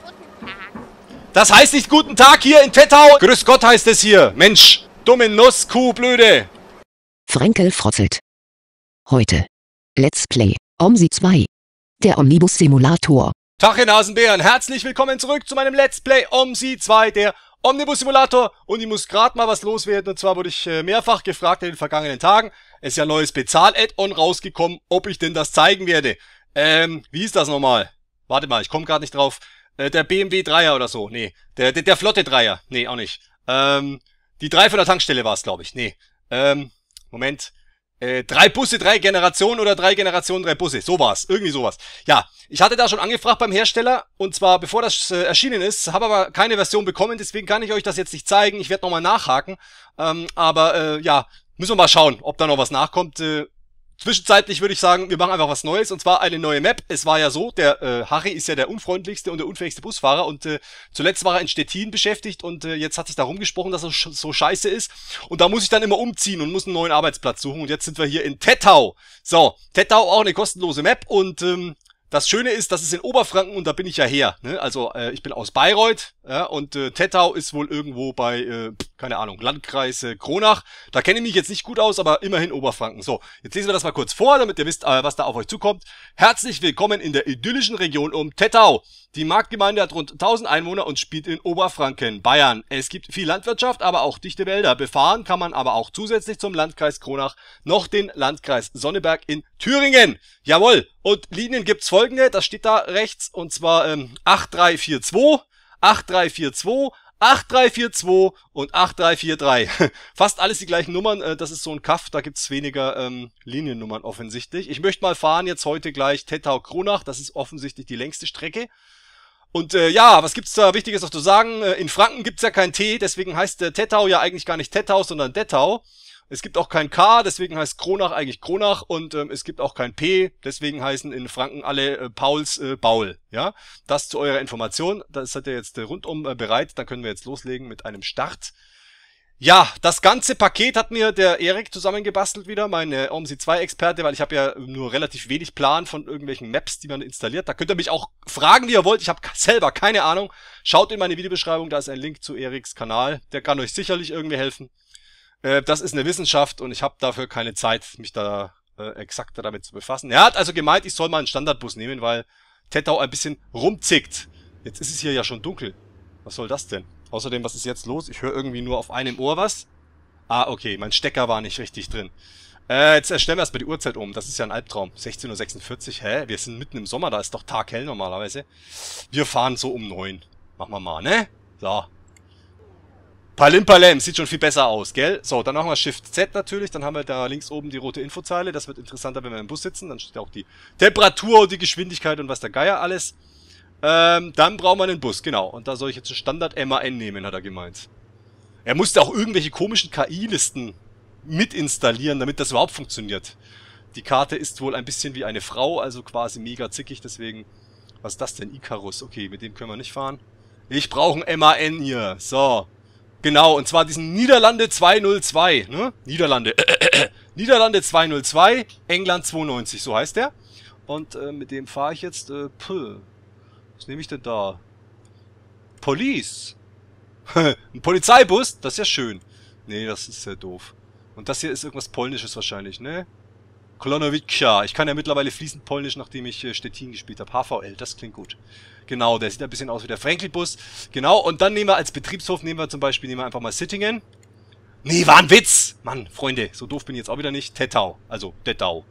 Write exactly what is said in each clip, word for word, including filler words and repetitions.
guten Tag. Das heißt nicht guten Tag hier in Tettau. Grüß Gott heißt es hier. Mensch, dumme Nuss, Kuh, blöde. Frenkel frotzelt. Heute. Let's Play. OMSI zwei. Der Omnibus-Simulator. Tag, ihr Nasenbären. Herzlich willkommen zurück zu meinem Let's Play OMSI zwei, der Omnibus-Simulator. Und ich muss gerade mal was loswerden. Und zwar wurde ich äh, mehrfach gefragt in den vergangenen Tagen. Es ist ja ein neues Bezahl-Add-on rausgekommen, ob ich denn das zeigen werde. Ähm, wie ist das nochmal? Warte mal, ich komme gerade nicht drauf. Äh, der B M W Dreier oder so. Nee. Der, der, der Flotte Dreier. Nee, auch nicht. Ähm, die drei von der Tankstelle war es, glaube ich. Nee. Ähm, Moment. Äh, drei Busse, drei Generationen oder drei Generationen, drei Busse. So war's. Irgendwie sowas. Ja, ich hatte da schon angefragt beim Hersteller. Und zwar bevor das äh, erschienen ist. Habe aber keine Version bekommen. Deswegen kann ich euch das jetzt nicht zeigen. Ich werde nochmal nachhaken. Ähm, aber äh, ja, müssen wir mal schauen, ob da noch was nachkommt. Äh, Zwischenzeitlich würde ich sagen, wir machen einfach was Neues, und zwar eine neue Map. Es war ja so, der äh, Harry ist ja der unfreundlichste und der unfähigste Busfahrer, und äh, zuletzt war er in Stettin beschäftigt, und äh, jetzt hat sich da rumgesprochen, dass er sch so scheiße ist, und da muss ich dann immer umziehen und muss einen neuen Arbeitsplatz suchen, und jetzt sind wir hier in Tettau. So, Tettau auch eine kostenlose Map, und ähm, das Schöne ist, das ist in Oberfranken, und da bin ich ja her, ne? Also äh, ich bin aus Bayreuth, ja, und äh, Tettau ist wohl irgendwo bei, äh, keine Ahnung, Landkreis äh, Kronach. Da kenne ich mich jetzt nicht gut aus, aber immerhin Oberfranken. So, jetzt lesen wir das mal kurz vor, damit ihr wisst, äh, was da auf euch zukommt. Herzlich willkommen in der idyllischen Region um Tettau. Die Marktgemeinde hat rund tausend Einwohner und spielt in Oberfranken, Bayern. Es gibt viel Landwirtschaft, aber auch dichte Wälder. Befahren kann man aber auch zusätzlich zum Landkreis Kronach noch den Landkreis Sonneberg in Thüringen. Jawohl. Und Linien gibt's folgende, das steht da rechts, und zwar ähm, acht drei vier zwei, acht drei vier zwei, acht drei vier zwei und acht drei vier drei. Fast alles die gleichen Nummern, äh, das ist so ein Kaff, da gibt's weniger ähm, Liniennummern offensichtlich. Ich möchte mal fahren jetzt heute gleich Tettau-Kronach, das ist offensichtlich die längste Strecke. Und äh, ja, was gibt's da Wichtiges noch zu sagen? Äh, in Franken gibt's ja kein T, deswegen heißt äh, Tettau ja eigentlich gar nicht Tettau, sondern Dettau. Es gibt auch kein K, deswegen heißt Kronach eigentlich Kronach, und ähm, es gibt auch kein P, deswegen heißen in Franken alle äh, Pauls äh, Baul. Ja, das zu eurer Information. Das seid ihr jetzt äh, rundum äh, bereit. Dann können wir jetzt loslegen mit einem Start. Ja, das ganze Paket hat mir der Erik zusammengebastelt wieder, mein äh, OMSI zwei Experte, weil ich habe ja nur relativ wenig Plan von irgendwelchen Maps, die man installiert. Da könnt ihr mich auch fragen, wie ihr wollt. Ich habe selber keine Ahnung. Schaut in meine Videobeschreibung, da ist ein Link zu Eriks Kanal. Der kann euch sicherlich irgendwie helfen. Äh, das ist eine Wissenschaft, und ich habe dafür keine Zeit, mich da äh, exakter damit zu befassen. Er hat also gemeint, ich soll mal einen Standardbus nehmen, weil Tettau ein bisschen rumzickt. Jetzt ist es hier ja schon dunkel. Was soll das denn? Außerdem, was ist jetzt los? Ich höre irgendwie nur auf einem Ohr was. Ah, okay, mein Stecker war nicht richtig drin. Äh, jetzt stellen wir erstmal die Uhrzeit um. Das ist ja ein Albtraum. sechzehn Uhr sechsundvierzig. Hä? Wir sind mitten im Sommer, da ist doch taghell normalerweise. Wir fahren so um neun. Machen wir mal, ne? So. Palim Palim, sieht schon viel besser aus, gell? So, dann machen wir Shift Z natürlich. Dann haben wir da links oben die rote Infozeile. Das wird interessanter, wenn wir im Bus sitzen. Dann steht auch die Temperatur und die Geschwindigkeit und was der Geier alles. Ähm, dann brauchen wir einen Bus, genau. Und da soll ich jetzt einen Standard M A N nehmen, hat er gemeint. Er musste auch irgendwelche komischen K I-Listen mit installieren, damit das überhaupt funktioniert. Die Karte ist wohl ein bisschen wie eine Frau, also quasi mega zickig, deswegen... Was ist das denn? Icarus. Okay, mit dem können wir nicht fahren. Ich brauche einen M A N hier. So. Genau, und zwar diesen Niederlande zweihundertzwei, ne? Niederlande. Niederlande zweihundertzwei, England zweiundneunzig, so heißt der. Und äh, mit dem fahre ich jetzt... Äh, puh. Was nehme ich denn da? Police. Ein Polizeibus? Das ist ja schön. Nee, das ist ja doof. Und das hier ist irgendwas Polnisches wahrscheinlich, ne? Klonowica. Ich kann ja mittlerweile fließend Polnisch, nachdem ich äh, Stettin gespielt habe. H V L, das klingt gut. Genau, der sieht ein bisschen aus wie der Frenkelbus. Genau, und dann nehmen wir als Betriebshof, nehmen wir zum Beispiel, nehmen wir einfach mal Sittingen. Nee, war ein Witz! Mann, Freunde, so doof bin ich jetzt auch wieder nicht. Tettau. Also, Dettau.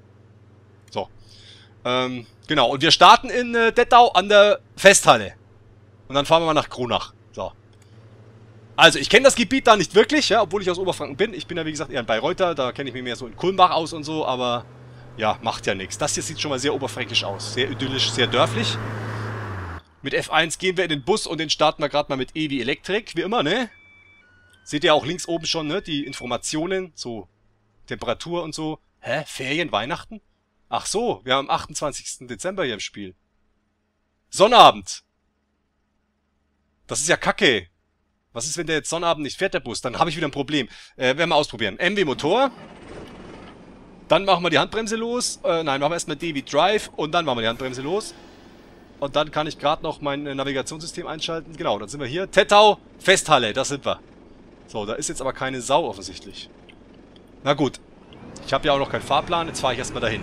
So. Ähm, genau, und wir starten in äh, Dettau an der Festhalle. Und dann fahren wir mal nach Kronach. So. Also, ich kenne das Gebiet da nicht wirklich, ja, obwohl ich aus Oberfranken bin. Ich bin ja, wie gesagt, eher ein Bayreuther. Da kenne ich mich mehr so in Kulmbach aus und so, aber ja, macht ja nichts. Das hier sieht schon mal sehr oberfränkisch aus. Sehr idyllisch, sehr dörflich. Mit F eins gehen wir in den Bus und den starten wir gerade mal mit E wie Elektrik, wie immer, ne? Seht ihr auch links oben schon, ne? Die Informationen, so Temperatur und so. Hä? Ferien, Weihnachten? Ach so, wir haben am achtundzwanzigsten Dezember hier im Spiel. Sonnabend. Das ist ja kacke. Was ist, wenn der jetzt Sonnabend nicht fährt, der Bus? Dann habe ich wieder ein Problem. Äh, werden wir ausprobieren. M W Motor. Dann machen wir die Handbremse los. Äh, nein, machen wir erstmal D wie Drive und dann machen wir die Handbremse los. Und dann kann ich gerade noch mein Navigationssystem einschalten. Genau, dann sind wir hier. Tettau, Festhalle, da sind wir. So, da ist jetzt aber keine Sau offensichtlich. Na gut. Ich habe ja auch noch keinen Fahrplan, jetzt fahre ich erstmal dahin.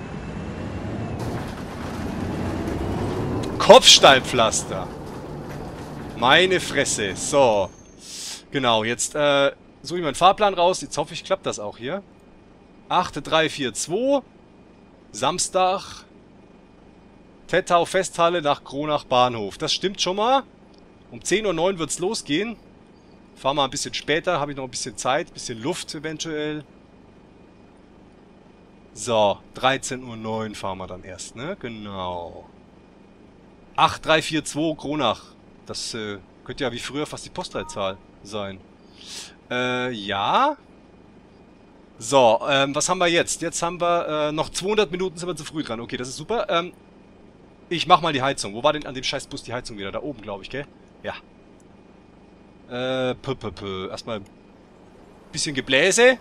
Kopfsteinpflaster. Meine Fresse. So. Genau, jetzt äh, suche ich meinen Fahrplan raus. Jetzt hoffe ich, klappt das auch hier. acht drei vier zwei. Samstag. Tettau Festhalle nach Kronach Bahnhof. Das stimmt schon mal. Um zehn Uhr neun wird es losgehen. Fahren wir ein bisschen später. Habe ich noch ein bisschen Zeit. Ein bisschen Luft eventuell. So, dreizehn Uhr neun fahren wir dann erst, ne? Genau. acht drei vier zwei Kronach. Das äh, könnte ja wie früher fast die Postleitzahl sein. Äh, ja. So, ähm, was haben wir jetzt? Jetzt haben wir äh, noch zweihundert Minuten, sind wir zu früh dran. Okay, das ist super. Ähm, ich mach mal die Heizung. Wo war denn an dem scheiß Bus die Heizung wieder? Da oben, glaube ich, gell? Ja. Äh, p -p -p. Erstmal ein bisschen Gebläse.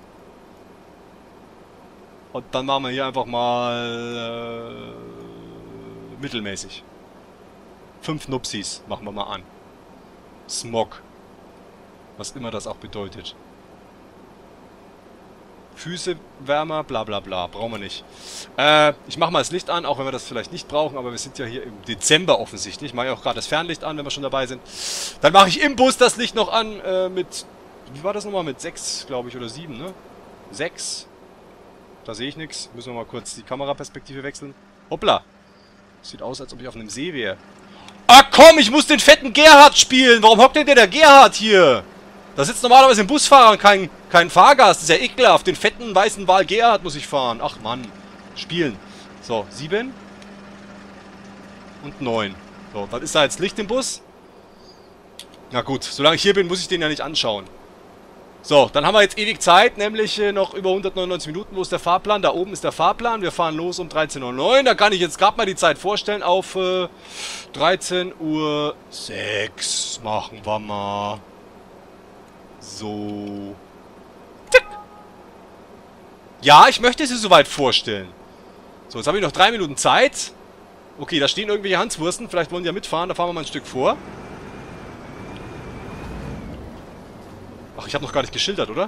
Und dann machen wir hier einfach mal äh, mittelmäßig. Fünf Nupsis machen wir mal an. Smog. Was immer das auch bedeutet. Füße wärmer, bla bla bla. Brauchen wir nicht. Äh, ich mache mal das Licht an, auch wenn wir das vielleicht nicht brauchen, aber wir sind ja hier im Dezember offensichtlich. Ich mache ja auch gerade das Fernlicht an, wenn wir schon dabei sind. Dann mache ich im Bus das Licht noch an äh, mit... Wie war das nochmal? Mit sechs, glaube ich, oder sieben, ne? sechs. Da sehe ich nichts. Müssen wir mal kurz die Kameraperspektive wechseln. Hoppla. Sieht aus, als ob ich auf einem See wäre. Ah komm, ich muss den fetten Gerhard spielen. Warum hockt denn der, der Gerhard hier? Da sitzt normalerweise ein Busfahrer und kein, kein Fahrgast. Das ist ja ekelhaft. Den fetten weißen Wal Gerhard muss ich fahren. Ach Mann. Spielen. So, sieben. Und neun. So, was ist da jetzt Licht im Bus? Na gut, solange ich hier bin, muss ich den ja nicht anschauen. So, dann haben wir jetzt ewig Zeit, nämlich äh, noch über hundertneunundneunzig Minuten. Wo ist der Fahrplan? Da oben ist der Fahrplan. Wir fahren los um dreizehn Uhr neun. Da kann ich jetzt gerade mal die Zeit vorstellen auf äh, dreizehn Uhr sechs. Machen wir mal. So. Tick. Ja, ich möchte sie soweit vorstellen. So, jetzt habe ich noch drei Minuten Zeit. Okay, da stehen irgendwelche Hanswursten. Vielleicht wollen die ja mitfahren. Da fahren wir mal ein Stück vor. Ach, ich habe noch gar nicht geschildert, oder?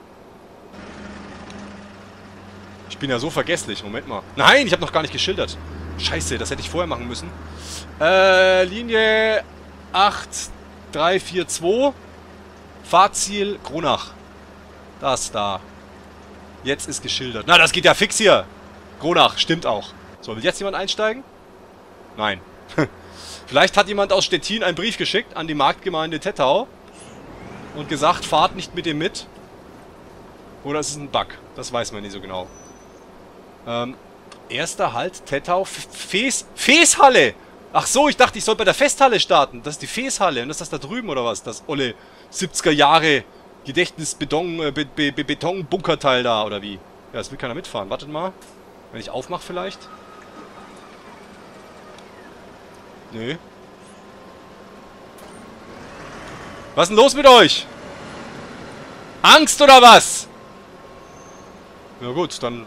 Ich bin ja so vergesslich. Moment mal. Nein, ich habe noch gar nicht geschildert. Scheiße, das hätte ich vorher machen müssen. Äh, Linie acht drei vier zwei. Fahrziel Kronach. Das da. Jetzt ist geschildert. Na, das geht ja fix hier. Kronach, stimmt auch. So, will jetzt jemand einsteigen? Nein. Vielleicht hat jemand aus Stettin einen Brief geschickt an die Marktgemeinde Tettau. Und gesagt, fahrt nicht mit dem mit. Oder ist es ein Bug? Das weiß man nicht so genau. Ähm, erster Halt, Tettau, Fes, Feshalle! Ach so, ich dachte, ich soll bei der Festhalle starten. Das ist die Feshalle. Und das ist das da drüben, oder was? Das olle siebziger Jahre Gedächtnis-Beton, äh, Be Be Be Beton-Bunkerteil da, oder wie? Ja, es will keiner mitfahren. Wartet mal. Wenn ich aufmache vielleicht. Nö. Was ist denn los mit euch? Angst oder was? Na gut, dann...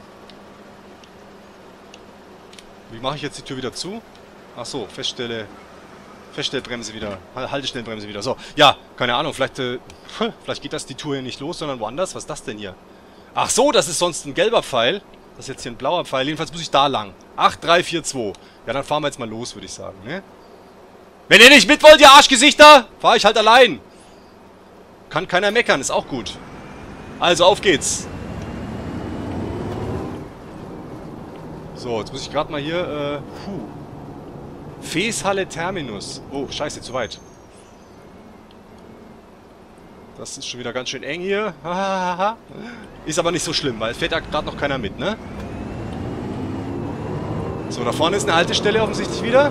Wie mache ich jetzt die Tür wieder zu? Ach so, Feststelle... Feststellbremse wieder. Haltestellenbremse wieder. So, ja, keine Ahnung, vielleicht... Äh, vielleicht geht das die Tour hier nicht los, sondern woanders. Was ist das denn hier? Ach so, das ist sonst ein gelber Pfeil. Das ist jetzt hier ein blauer Pfeil. Jedenfalls muss ich da lang. acht drei vier zwei. Ja, dann fahren wir jetzt mal los, würde ich sagen, ne? Wenn ihr nicht mit wollt, ihr Arschgesichter, fahre ich halt allein. Kann keiner meckern, ist auch gut. Also, auf geht's. So, jetzt muss ich gerade mal hier, äh, puh. Feshalle Terminus. Oh, scheiße, zu weit. Das ist schon wieder ganz schön eng hier. Ist aber nicht so schlimm, weil es fährt ja gerade noch keiner mit, ne? So, da vorne ist eine Haltestelle offensichtlich wieder.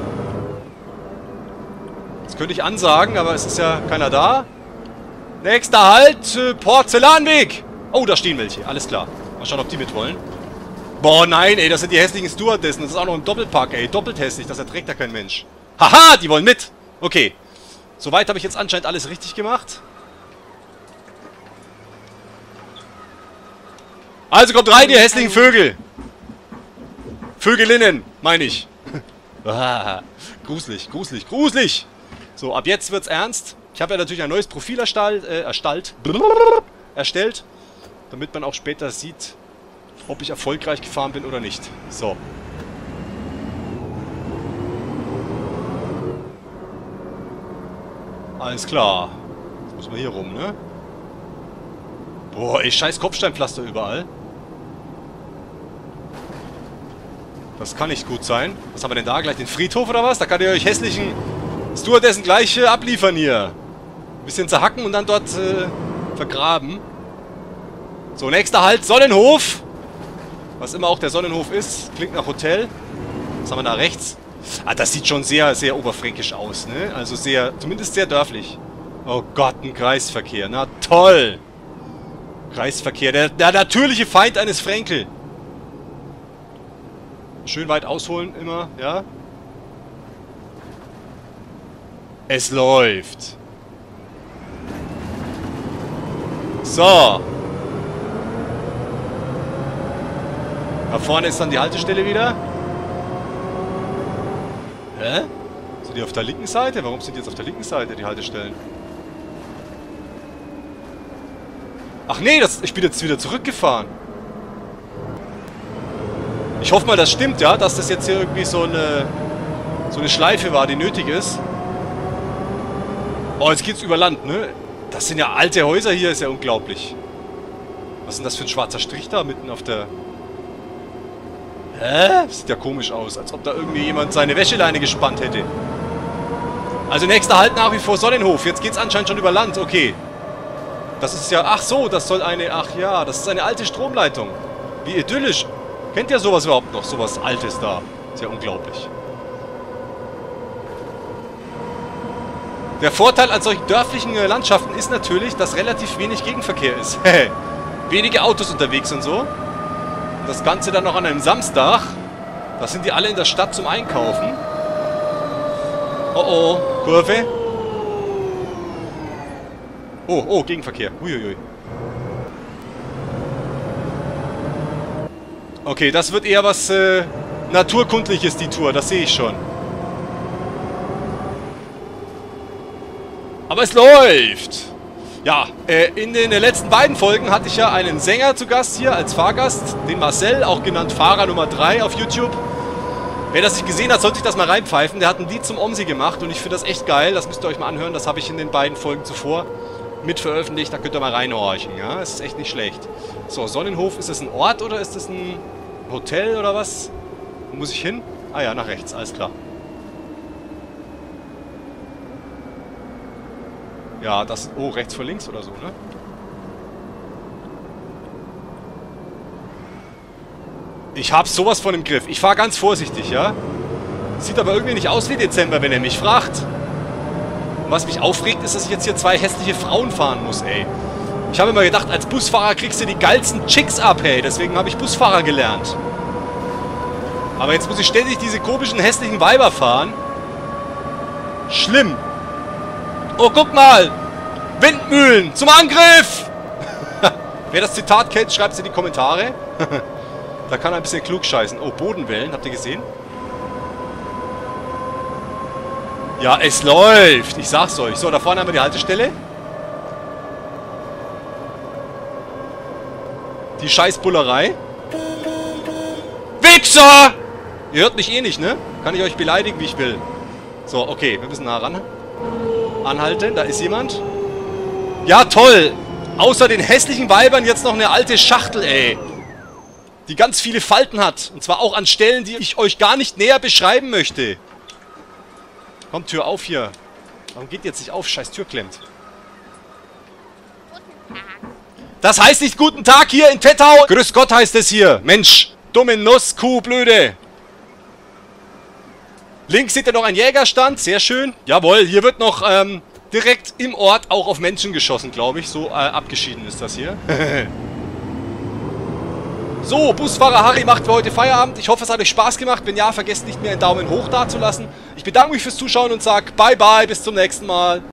Das könnte ich ansagen, aber es ist ja keiner da. Nächster Halt, äh, Porzellanweg. Oh, da stehen welche. Alles klar. Mal schauen, ob die mit wollen. Boah, nein, ey, das sind die hässlichen Stewardessen. Das ist auch noch ein Doppelpack, ey. Doppelt hässlich. Das erträgt ja kein Mensch. Haha, die wollen mit. Okay. Soweit habe ich jetzt anscheinend alles richtig gemacht. Also kommt rein, ihr hässlichen Vögel. Vögelinnen, meine ich. Ah, gruselig, gruselig, gruselig. So, ab jetzt wird's ernst. Ich habe ja natürlich ein neues Profil erstellt, äh, erstellt, erstellt, damit man auch später sieht, ob ich erfolgreich gefahren bin oder nicht. So. Alles klar. Jetzt muss man hier rum, ne? Boah, ey, scheiß Kopfsteinpflaster überall. Das kann nicht gut sein. Was haben wir denn da? Gleich den Friedhof oder was? Da kann ihr euch hässlichen Stewardessen gleich äh, abliefern hier. Ein bisschen zerhacken und dann dort äh, vergraben. So, nächster Halt, Sonnenhof. Was immer auch der Sonnenhof ist. Klingt nach Hotel. Was haben wir da rechts? Ah, das sieht schon sehr, sehr oberfränkisch aus, ne? Also sehr, zumindest sehr dörflich. Oh Gott, ein Kreisverkehr. Na toll. Kreisverkehr, der, der natürliche Feind eines Fränkel. Schön weit ausholen immer, ja? Es läuft. So. Da vorne ist dann die Haltestelle wieder. Hä? Sind die auf der linken Seite? Warum sind die jetzt auf der linken Seite, die Haltestellen? Ach nee, das, ich bin jetzt wieder zurückgefahren. Ich hoffe mal, das stimmt, ja, dass das jetzt hier irgendwie so eine, so eine Schleife war, die nötig ist. Oh, jetzt geht's über Land, ne? Das sind ja alte Häuser hier, ist ja unglaublich. Was ist denn das für ein schwarzer Strich da mitten auf der... Hä? Sieht ja komisch aus, als ob da irgendwie jemand seine Wäscheleine gespannt hätte. Also nächster Halt nach wie vor Sonnenhof. Jetzt geht's anscheinend schon über Land, okay. Das ist ja... Ach so, das soll eine... Ach ja, das ist eine alte Stromleitung. Wie idyllisch. Kennt ihr sowas überhaupt noch? Sowas Altes da. Ist ja unglaublich. Der Vorteil an solchen dörflichen Landschaften ist natürlich, dass relativ wenig Gegenverkehr ist. Wenige Autos unterwegs und so. Und das Ganze dann noch an einem Samstag. Da sind die alle in der Stadt zum Einkaufen. Oh oh, Kurve. Oh, oh, Gegenverkehr. Uiuiui. Okay, das wird eher was äh, Naturkundliches, die Tour. Das sehe ich schon. Aber es läuft! Ja, äh, in den letzten beiden Folgen hatte ich ja einen Sänger zu Gast hier als Fahrgast. Den Marcel, auch genannt Fahrer Nummer drei auf YouTube. Wer das nicht gesehen hat, sollte sich das mal reinpfeifen. Der hat ein Lied zum Omsi gemacht und ich finde das echt geil. Das müsst ihr euch mal anhören. Das habe ich in den beiden Folgen zuvor mit veröffentlicht. Da könnt ihr mal reinhorchen. Ja, es ist echt nicht schlecht. So, Sonnenhof, ist das ein Ort oder ist das ein Hotel oder was? Wo muss ich hin? Ah ja, nach rechts, alles klar. Ja, das... Oh, rechts vor links oder so, ne? Ich hab's sowas von im Griff. Ich fahre ganz vorsichtig, ja? Sieht aber irgendwie nicht aus wie Dezember, wenn er mich fragt. Und was mich aufregt, ist, dass ich jetzt hier zwei hässliche Frauen fahren muss, ey. Ich habe immer gedacht, als Busfahrer kriegst du die geilsten Chicks ab, hey. Deswegen habe ich Busfahrer gelernt. Aber jetzt muss ich ständig diese komischen, hässlichen Weiber fahren. Schlimm. Oh, guck mal! Windmühlen! Zum Angriff! Wer das Zitat kennt, schreibt es in die Kommentare. Da kann er ein bisschen klug scheißen. Oh, Bodenwellen, habt ihr gesehen? Ja, es läuft! Ich sag's euch. So, da vorne haben wir die Haltestelle. Die Scheißbullerei. Wichser! Ihr hört mich eh nicht, ne? Kann ich euch beleidigen, wie ich will. So, okay, wir müssen nah ran. Anhalten, da ist jemand. Ja, toll! Außer den hässlichen Weibern jetzt noch eine alte Schachtel, ey. Die ganz viele Falten hat. Und zwar auch an Stellen, die ich euch gar nicht näher beschreiben möchte. Kommt, Tür auf hier. Warum geht die jetzt nicht auf? Scheiß Tür klemmt. Guten Tag. Das heißt nicht guten Tag hier in Tettau. Grüß Gott heißt es hier. Mensch, dumme Nuss, Kuh, blöde. Links seht ihr noch einen Jägerstand. Sehr schön. Jawohl, hier wird noch ähm, direkt im Ort auch auf Menschen geschossen, glaube ich. So äh, abgeschieden ist das hier. So, Busfahrer Harry macht für heute Feierabend. Ich hoffe, es hat euch Spaß gemacht. Wenn ja, vergesst nicht mehr einen Daumen hoch dazulassen. Ich bedanke mich fürs Zuschauen und sage bye bye, bis zum nächsten Mal.